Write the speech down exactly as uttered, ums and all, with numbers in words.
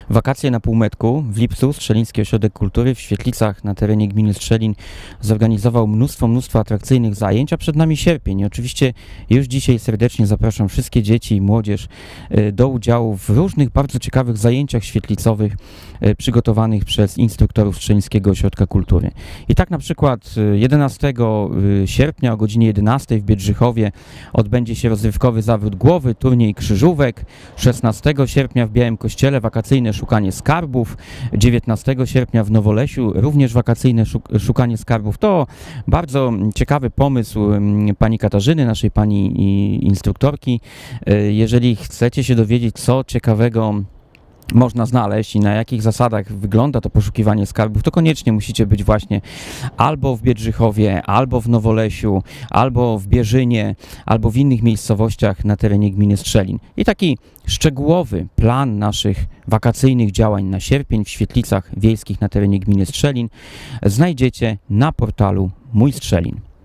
Wakacje na półmetku. W lipcu Strzeliński Ośrodek Kultury w Świetlicach na terenie gminy Strzelin zorganizował mnóstwo, mnóstwo atrakcyjnych zajęć, a przed nami sierpień. I oczywiście już dzisiaj serdecznie zapraszam wszystkie dzieci i młodzież do udziału w różnych bardzo ciekawych zajęciach świetlicowych przygotowanych przez instruktorów Strzelińskiego Ośrodka Kultury. I tak na przykład jedenastego sierpnia o godzinie jedenastej w Biedrzychowie odbędzie się rozrywkowy zawód głowy, turniej krzyżówek. szesnastego sierpnia w Białym Kościele wakacyjne szukanie skarbów. dziewiętnastego sierpnia w Nowolesiu również wakacyjne szukanie skarbów. To bardzo ciekawy pomysł pani Katarzyny, naszej pani instruktorki. Jeżeli chcecie się dowiedzieć, co ciekawego można znaleźć i na jakich zasadach wygląda to poszukiwanie skarbów, to koniecznie musicie być właśnie albo w Biedrzychowie, albo w Nowolesiu, albo w Bierzynie, albo w innych miejscowościach na terenie gminy Strzelin. I taki szczegółowy plan naszych wakacyjnych działań na sierpień w Świetlicach Wiejskich na terenie gminy Strzelin znajdziecie na portalu Mój Strzelin.